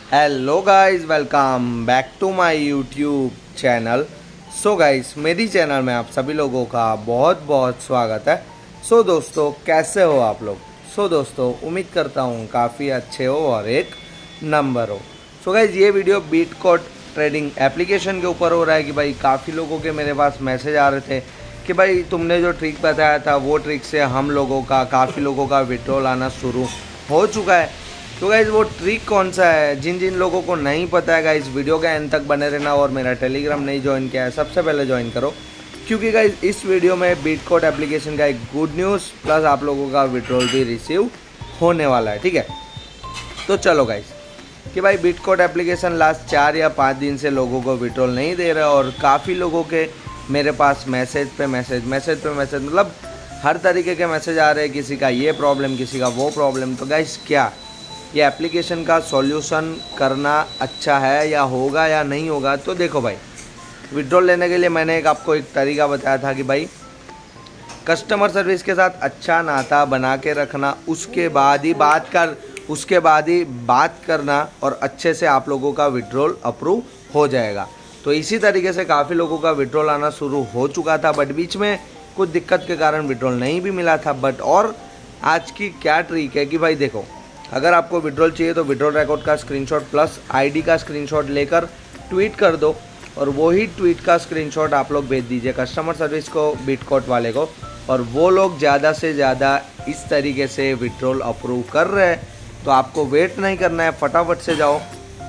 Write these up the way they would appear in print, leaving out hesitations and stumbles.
Hello guys, welcome back to my YouTube channel. So guys, मेरी channel में आप सभी लोगों का बहुत बहुत स्वागत है। सो दोस्तों, कैसे हो आप लोग? दोस्तों, उम्मीद करता हूँ काफ़ी अच्छे हो और एक नंबर हो। सो गाइस, ये वीडियो बीटकोट ट्रेडिंग एप्लीकेशन के ऊपर हो रहा है कि भाई काफ़ी लोगों के मेरे पास मैसेज आ रहे थे कि भाई तुमने जो ट्रिक बताया था वो ट्रिक से हम लोगों का काफ़ी लोगों का विड्रॉल आना शुरू हो चुका है। तो गाइज़, वो ट्रिक कौन सा है? जिन जिन लोगों को नहीं पता है गाइज़, वीडियो के एंड तक बने रहना और मेरा टेलीग्राम नहीं ज्वाइन किया है सबसे पहले ज्वाइन करो, क्योंकि गाइज़ इस वीडियो में बीटकोट एप्लीकेशन का एक गुड न्यूज़ प्लस आप लोगों का विड्रॉल भी रिसीव होने वाला है। ठीक है, तो चलो गाइज़ कि भाई बीटकोट एप्लीकेशन लास्ट 4 या 5 दिन से लोगों को विड्रॉल नहीं दे रहा और काफ़ी लोगों के मेरे पास मैसेज पे मैसेज मतलब हर तरीके के मैसेज आ रहे हैं। किसी का ये प्रॉब्लम, किसी का वो प्रॉब्लम। तो गाइज़, क्या ये एप्लीकेशन का सॉल्यूशन करना अच्छा है या होगा या नहीं होगा? तो देखो भाई, विड्रॉल लेने के लिए मैंने आपको एक तरीका बताया था कि भाई कस्टमर सर्विस के साथ अच्छा नाता बना के रखना, उसके बाद ही बात करना और अच्छे से आप लोगों का विड्रॉल अप्रूव हो जाएगा। तो इसी तरीके से काफ़ी लोगों का विड्रॉल आना शुरू हो चुका था, बट बीच में कुछ दिक्कत के कारण विड्रॉल नहीं भी मिला था। बट और आज की क्या ट्रिक है कि भाई देखो, अगर आपको विड्रॉल चाहिए तो विड्रॉल रिकॉर्ड का स्क्रीनशॉट प्लस आईडी का स्क्रीनशॉट लेकर ट्वीट कर दो और वही ट्वीट का स्क्रीनशॉट आप लोग भेज दीजिए कस्टमर सर्विस को, बीटकोट वाले को, और वो लोग ज़्यादा से ज़्यादा इस तरीके से विड्रॉल अप्रूव कर रहे हैं। तो आपको वेट नहीं करना है, फटाफट से जाओ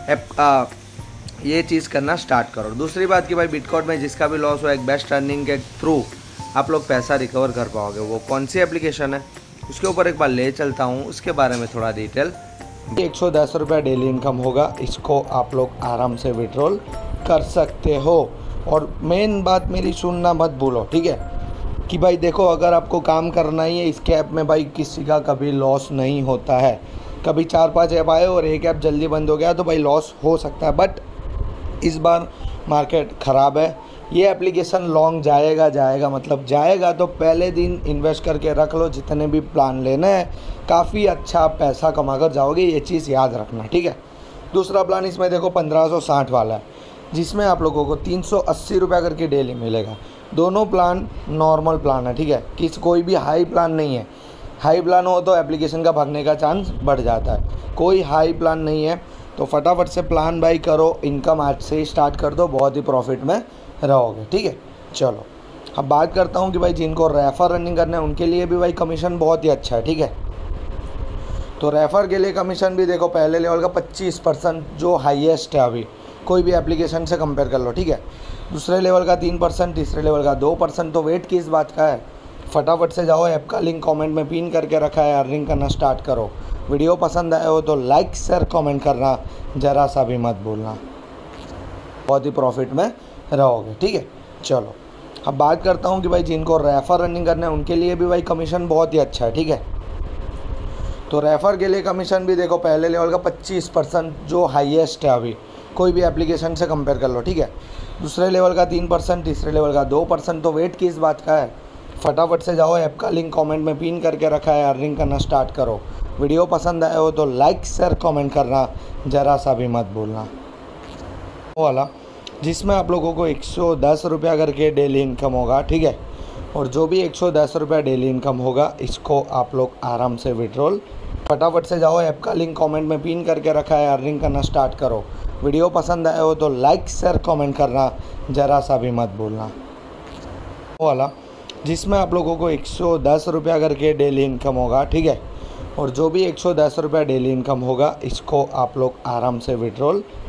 ये चीज़ करना स्टार्ट करो। दूसरी बात कि भाई बीटकोट में जिसका भी लॉस हो, एक बेस्ट अर्निंग के थ्रू आप लोग पैसा रिकवर कर पाओगे। वो कौन सी एप्लीकेशन है उसके ऊपर एक बार ले चलता हूँ, उसके बारे में थोड़ा डिटेल। 110 रुपये डेली इनकम होगा, इसको आप लोग आराम से विड्रॉल कर सकते हो। और मेन बात मेरी सुनना मत भूलो, ठीक है? कि भाई देखो, अगर आपको काम करना ही है इसके ऐप में, भाई किसी का कभी लॉस नहीं होता है। कभी 4-5 ऐप आए और एक ऐप जल्दी बंद हो गया तो भाई लॉस हो सकता है, बट इस बार मार्केट ख़राब है। ये एप्लीकेशन लॉन्ग जाएगा मतलब जाएगा, तो पहले दिन इन्वेस्ट करके रख लो। जितने भी प्लान लेने हैं काफ़ी अच्छा पैसा कमा कर जाओगे, ये चीज़ याद रखना, ठीक है? दूसरा प्लान इसमें देखो 1560 वाला है, जिसमें आप लोगों को 380 रुपये करके डेली मिलेगा। दोनों प्लान नॉर्मल प्लान है, ठीक है? कोई भी हाई प्लान नहीं है। हाई प्लान हो तो एप्लीकेशन का भागने का चांस बढ़ जाता है, कोई हाई प्लान नहीं है। तो फटाफट से प्लान बाई करो, इनकम आज से ही स्टार्ट कर दो, बहुत ही प्रॉफिट में रहोगे, ठीक है? चलो अब बात करता हूँ कि भाई जिनको रेफ़र रनिंग करना है उनके लिए भी भाई कमीशन बहुत ही अच्छा है, ठीक है? तो रेफ़र के लिए कमीशन भी देखो, पहले लेवल का 25% जो हाईएस्ट है अभी कोई भी एप्लीकेशन से कंपेयर कर लो, ठीक है? दूसरे लेवल का 3%, तीसरे लेवल का 2%। तो वेट किस बात का है? फटाफट से जाओ, ऐप का लिंक कमेंट में पिन करके रखा है, अर्निंग करना स्टार्ट करो। वीडियो पसंद आए हो तो लाइक शेयर कमेंट करना ज़रा सा भी मत भूलना, बहुत ही प्रॉफिट में रहोगे, ठीक है? चलो अब बात करता हूँ कि भाई जिनको रेफ़र रनिंग करना है उनके लिए भी भाई कमीशन बहुत ही अच्छा है, ठीक है? तो रेफ़र के लिए कमीशन भी देखो, पहले लेवल का 25% जो हाईएस्ट है अभी कोई भी एप्लीकेशन से कंपेयर कर लो, ठीक है? दूसरे लेवल का 3%, तीसरे लेवल का 2%। तो वेट किस बात का है? फटाफट से जाओ, ऐप का लिंक कमेंट में पिन करके रखा है, अर्निंग करना स्टार्ट करो। वीडियो पसंद आए हो तो लाइक शेयर कमेंट करना ज़रा सा भी मत भूलना। वो वाला जिसमें आप लोगों को 110 रुपया करके डेली इनकम होगा, ठीक है? और जो भी 110 रुपया डेली इनकम होगा, इसको आप लोग आराम से विड्रॉल, फटाफट से जाओ, ऐप का लिंक कमेंट में पिन करके रखा है, अर्निंग करना स्टार्ट करो। वीडियो पसंद आए हो तो लाइक शेयर कमेंट करना ज़रा सा भी मत भूलना। वो वाला जिसमें आप लोगों को 110 रुपया करके डेली इनकम होगा, ठीक है? और जो भी 110 रुपया डेली इनकम होगा, इसको आप लोग आराम से विड्रॉल